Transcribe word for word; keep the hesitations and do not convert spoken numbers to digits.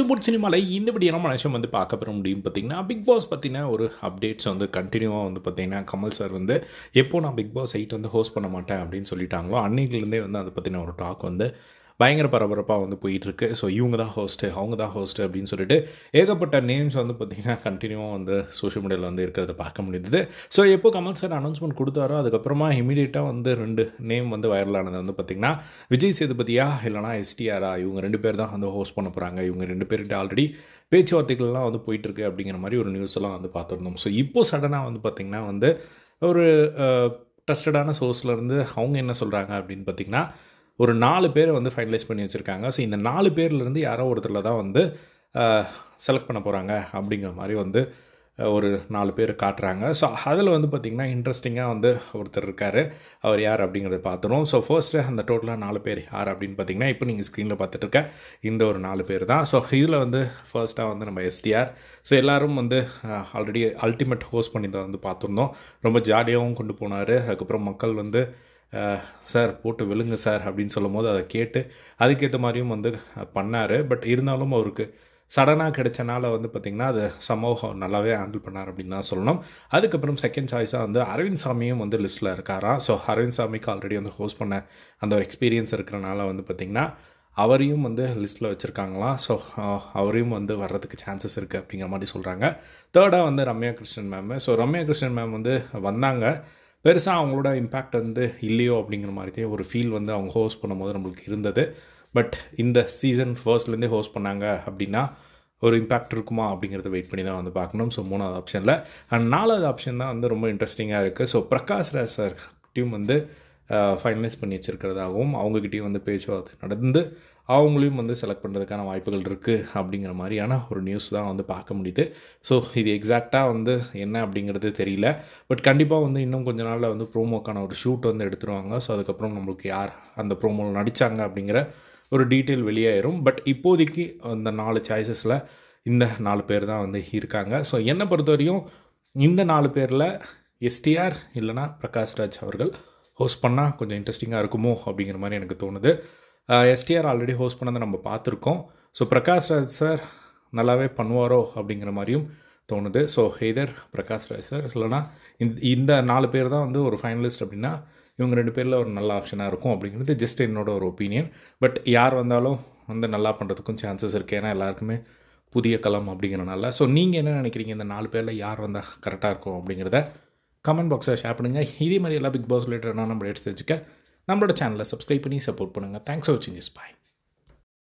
திருச்செங்கோடு சினிமாவில் இந்த படியான மனுஷன் வந்து பார்க்க பெற முடியும் பார்த்தீங்கன்னா, பிக் பாஸ் பற்றின ஒரு அப்டேட்ஸ் வந்து கண்டினியூவாக வந்து பார்த்தீங்கன்னா, கமல் சார் வந்து எப்போ நான் பிக் பாஸ் எயிட் வந்து ஹோஸ்ட் பண்ண மாட்டேன் அப்படின்னு சொல்லிட்டாங்களோ, அன்னைக்குலேருந்தே வந்து அதை பற்றின ஒரு டாக் வந்து பயங்கர பரபரப்பாக வந்து போயிட்டுருக்கு. ஸோ இவங்க தான் ஹோஸ்ட்டு, அவங்க தான் ஹோஸ்ட்டு அப்படின்னு சொல்லிட்டு ஏகப்பட்ட நேம்ஸ் வந்து பார்த்திங்கன்னா கண்டினியூவாக வந்து சோஷியல் மீடியாவில் வந்து இருக்கிறத பார்க்க முடியுது. ஸோ எப்போ கமல் சார் அனௌன்ஸ்மெண்ட் கொடுத்தாரோ அதுக்கப்புறமா இமீடியட்டாக வந்து ரெண்டு நேம் வந்து வைரலானது வந்து பார்த்திங்கன்னா, விஜய் சேதுபதியா இல்லைனா எஸ்டிஆரா, இவங்க ரெண்டு பேர் தான் வந்து ஹோஸ்ட் பண்ண போகிறாங்க. இவங்க ரெண்டு பேர்கிட்ட ஆல்ரெடி பேச்சுவார்த்தைகள்லாம் வந்து போயிட்டுருக்கு அப்படிங்கிற மாதிரி ஒரு நியூஸ் எல்லாம் வந்து பார்த்துருந்தோம். ஸோ இப்போது சடனாக வந்து பார்த்திங்கன்னா வந்து ஒரு ட்ரஸ்டடான சோர்ஸ்லேருந்து அவங்க என்ன சொல்கிறாங்க அப்படின்னு பார்த்திங்கன்னா, ஒரு நாலு பேரை வந்து ஃபைனலைஸ் பண்ணி வச்சுருக்காங்க. ஸோ இந்த நாலு பேர்லேருந்து யாரோ ஒருத்தரில் தான் வந்து செலக்ட் பண்ண போகிறாங்க அப்படிங்கிற மாதிரி வந்து ஒரு நாலு பேர் காட்டுறாங்க. ஸோ அதில் வந்து பார்த்திங்கன்னா இன்ட்ரெஸ்டிங்காக வந்து ஒருத்தர் இருக்கார். அவர் யார் அப்படிங்கிறத பார்த்துரும். ஸோ ஃபர்ஸ்ட்டு அந்த டோட்டலாக நாலு பேர் யார் அப்படின்னு பார்த்திங்கன்னா, இப்போ நீங்கள் ஸ்க்ரீனில் பார்த்துட்டு இருக்க இந்த ஒரு நாலு பேர் தான். ஸோ இதில் வந்து ஃபர்ஸ்ட்டாக வந்து நம்ம எஸ்டிஆர். ஸோ எல்லோரும் வந்து ஆல்ரெடி அல்டிமேட் ஹோஸ்ட் பண்ணி தான் வந்து பார்த்துருந்தோம். ரொம்ப ஜாலியாகவும் கொண்டு போனார். அதுக்கப்புறம் மக்கள் வந்து சார் போட்டு விழுங்க சார் அப்படின்னு சொல்லும் போது அதை கேட்டு அதுக்கேற்ற மாதிரியும் வந்து பண்ணார். பட் இருந்தாலும் அவருக்கு சடனாக கிடைச்சனால வந்து பார்த்திங்கன்னா அது சமூகம் நல்லாவே ஹேண்டில் பண்ணார் அப்படின்னு தான் சொல்லணும். அதுக்கப்புறம் செகண்ட் சாய்ஸாக வந்து அரவிந்த் சாமியும் வந்து லிஸ்ட்டில் இருக்காராம். ஸோ அரவிந்த் சாமிக்கு ஆல்ரெடி வந்து ஹோஸ்ட் பண்ண அந்த ஒரு எக்ஸ்பீரியன்ஸ் இருக்கிறனால வந்து பார்த்திங்கன்னா அவரையும் வந்து லிஸ்ட்டில் வச்சுருக்காங்களாம். ஸோ அவரையும் வந்து வர்றதுக்கு சான்சஸ் இருக்குது அப்படிங்கிற மாதிரி சொல்கிறாங்க. தேர்டாக வந்து Ramya Krishnan ma'am. So Ramya Krishnan ma'am வந்து வந்தாங்க. பெருசாக அவங்களோட இம்பேக்ட் வந்து இல்லையோ அப்படிங்கிற மாதிரி ஒரு ஃபீல் வந்து அவங்க ஹோஸ்ட் பண்ணும்போது நம்மளுக்கு இருந்தது. பட் இந்த சீசன் ஃபர்ஸ்ட்லேருந்தே ஹோஸ்ட் பண்ணாங்க அப்படின்னா ஒரு இம்பேக்ட் இருக்குமா அப்படிங்கிறத வெயிட் பண்ணி தான் வந்து பார்க்கணும். ஸோ மூணாவது ஆப்ஷனில் அண்ட் நாலாவது ஆப்ஷன் தான் வந்து ரொம்ப இன்ட்ரெஸ்டிங்காக இருக்குது. ஸோ பிரகாஷ் ராஜ் சார் கிட்டையும் வந்து ஃபைனலைஸ் பண்ணி வச்சுருக்கிறதாகவும் அவங்கக்கிட்டையும் வந்து பேச்சுவார்த்தை நடந்து அவங்களையும் வந்து செலக்ட் பண்ணுறதுக்கான வாய்ப்புகள் இருக்குது அப்படிங்கிற மாதிரியான ஒரு நியூஸ் தான் வந்து பார்க்க முடியுது. ஸோ இது எக்ஸாக்டாக வந்து என்ன அப்படிங்கிறது தெரியல. பட் கண்டிப்பாக வந்து இன்னும் கொஞ்ச நாளில் வந்து ப்ரோமோக்கான ஒரு ஷூட் வந்து எடுத்துருவாங்க. ஸோ அதுக்கப்புறம் நம்மளுக்கு யார் அந்த ப்ரோமோவில் நடித்தாங்க அப்படிங்கிற ஒரு டீட்டெயில் வெளியாயிரும். பட் இப்போதைக்கு அந்த நாலு சாய்ஸஸில் இந்த நாலு பேர் தான் வந்து இருக்காங்க. ஸோ என்னை பொறுத்தவரையும் இந்த நாலு பேரில் எஸ்டிஆர் இல்லைனா பிரகாஷ் ராஜ் அவர்கள் ஹோஸ்ட் பண்ணால் கொஞ்சம் இன்ட்ரெஸ்டிங்காக இருக்குமோ அப்படிங்கிற மாதிரி எனக்கு தோணுது. எஸ்டிஆர் ஆல்ரெடி ஹோஸ்ட் பண்ணதை நம்ம பார்த்துருக்கோம். ஸோ பிரகாஷ் ராஜ் சார் நல்லாவே பண்ணுவாரோ அப்படிங்கிற மாதிரியும் தோணுது. So either Prakash Raj sir இல்லைனா இந்த இந்த நாலு பேர் தான் வந்து ஒரு ஃபைனலிஸ்ட் அப்படின்னா இவங்க ரெண்டு பேரில் ஒரு நல்ல ஆப்ஷனாக இருக்கும் அப்படிங்கிறது ஜஸ்ட் என்னோட ஒரு ஒப்பீனியன். பட் யார் வந்தாலும் வந்து நல்லா பண்ணுறதுக்கும் சான்சஸ் இருக்குது. ஏன்னா எல்லாருக்குமே புதிய களம் அப்படிங்கிறனால. ஸோ நீங்கள் என்ன நினைக்கிறீங்க, இந்த நாலு பேரில் யார் வந்தால் கரெக்டாக இருக்கும் அப்படிங்கிறத கமெண்ட் பாக்ஸில் ஷேர் பண்ணுங்கள். இதே மாதிரி எல்லா பிக் பாஸ் ரிலேட்டடான நம்ம எடுத்து வச்சுக்க நம்மளோட சேனலை சப்ஸ்கிரைப் பண்ணி சப்போர்ட் பண்ணுங்கள். தேங்க்ஸ் ஃபார் வாட்சிங் திஸ். பை.